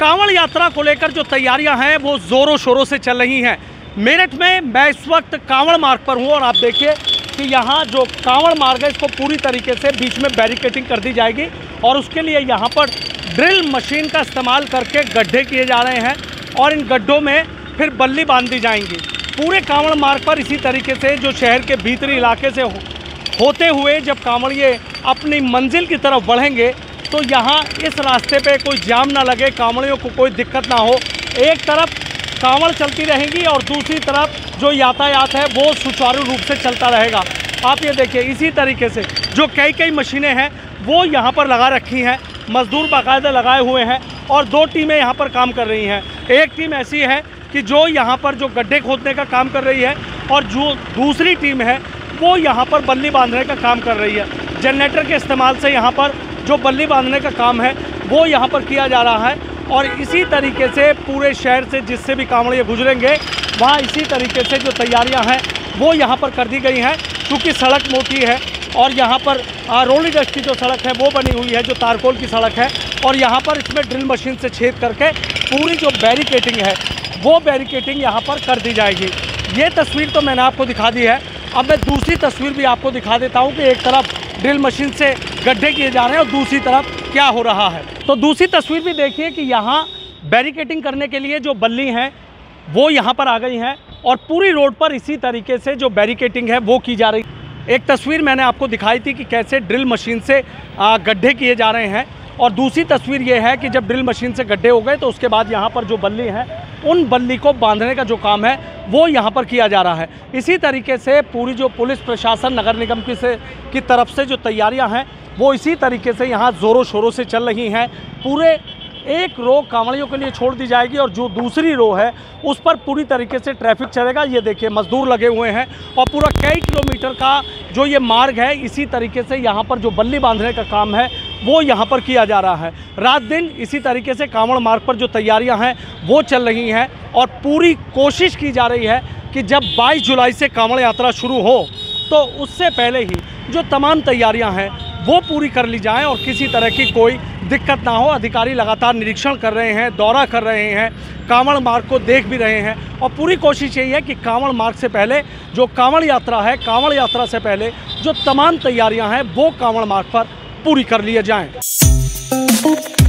कांवड़ यात्रा को लेकर जो तैयारियां हैं वो ज़ोरों शोरों से चल रही हैं। मेरठ में मैं इस वक्त कांवड़ मार्ग पर हूं और आप देखिए कि यहाँ जो कांवड़ मार्ग है इसको पूरी तरीके से बीच में बैरिकेडिंग कर दी जाएगी और उसके लिए यहाँ पर ड्रिल मशीन का इस्तेमाल करके गड्ढे किए जा रहे हैं और इन गड्ढों में फिर बल्ली बांध दी जाएंगी। पूरे कांवड़ मार्ग पर इसी तरीके से जो शहर के भीतरी इलाके से होते हुए जब कांवड़िए अपनी मंजिल की तरफ बढ़ेंगे तो यहाँ इस रास्ते पे कोई जाम ना लगे, कांवड़ियों को कोई दिक्कत ना हो। एक तरफ कांवड़ चलती रहेंगी और दूसरी तरफ जो यातायात है वो सुचारू रूप से चलता रहेगा। आप ये देखिए इसी तरीके से जो कई मशीनें हैं वो यहाँ पर लगा रखी हैं, मजदूर बाकायदा लगाए हुए हैं और दो टीमें यहाँ पर काम कर रही हैं। एक टीम ऐसी है कि जो यहाँ पर जो गड्ढे खोदने का काम कर रही है और जो दूसरी टीम है वो यहाँ पर बल्ली बांधने का काम कर रही है। जनरेटर के इस्तेमाल से यहाँ पर जो बल्ली बांधने का काम है वो यहाँ पर किया जा रहा है और इसी तरीके से पूरे शहर से जिससे भी कांवड़िए गुजरेंगे वहाँ इसी तरीके से जो तैयारियाँ हैं वो यहाँ पर कर दी गई हैं। क्योंकि सड़क मोटी है और यहाँ पर रोली डस्ट की जो सड़क है वो बनी हुई है, जो तारकोल की सड़क है, और यहाँ पर इसमें ड्रिल मशीन से छेद करके पूरी जो बैरिकेडिंग है वो बैरिकेडिंग यहाँ पर कर दी जाएगी। ये तस्वीर तो मैंने आपको दिखा दी है। अब मैं दूसरी तस्वीर भी आपको दिखा देता हूँ कि एक तरफ ड्रिल मशीन से गड्ढे किए जा रहे हैं और दूसरी तरफ क्या हो रहा है। तो दूसरी तस्वीर भी देखिए कि यहाँ बैरिकेडिंग करने के लिए जो बल्ली हैं वो यहाँ पर आ गई हैं और पूरी रोड पर इसी तरीके से जो बैरिकेडिंग है वो की जा रही है। एक तस्वीर मैंने आपको दिखाई थी कि कैसे ड्रिल मशीन से गड्ढे किए जा रहे हैं और दूसरी तस्वीर ये है कि जब ड्रिल मशीन से गड्ढे हो गए तो उसके बाद यहाँ पर जो बल्ली है उन बल्ली को बांधने का जो काम है वो यहाँ पर किया जा रहा है। इसी तरीके से पूरी जो पुलिस प्रशासन नगर निगम की तरफ से जो तैयारियाँ हैं वो इसी तरीके से यहाँ ज़ोरों शोरों से चल रही हैं। पूरे एक रो कांवड़ियों के लिए छोड़ दी जाएगी और जो दूसरी रो है उस पर पूरी तरीके से ट्रैफिक चलेगा। ये देखिए मजदूर लगे हुए हैं और पूरा कई किलोमीटर का जो ये मार्ग है इसी तरीके से यहाँ पर जो बल्ली बांधने का काम है वो यहाँ पर किया जा रहा है। रात दिन इसी तरीके से कांवड़ मार्ग पर जो तैयारियाँ हैं वो चल रही हैं और पूरी कोशिश की जा रही है कि जब 22 जुलाई से कांवड़ यात्रा शुरू हो तो उससे पहले ही जो तमाम तैयारियाँ हैं वो पूरी कर ली जाएं और किसी तरह की कोई दिक्कत ना हो। अधिकारी लगातार निरीक्षण कर रहे हैं, दौरा कर रहे हैं, कांवड़ मार्ग को देख भी रहे हैं और पूरी कोशिश यही है कि कांवड़ मार्ग से पहले जो कांवड़ यात्रा है, कांवड़ यात्रा से पहले जो तमाम तैयारियां हैं वो कांवड़ मार्ग पर पूरी कर लिए जाएं।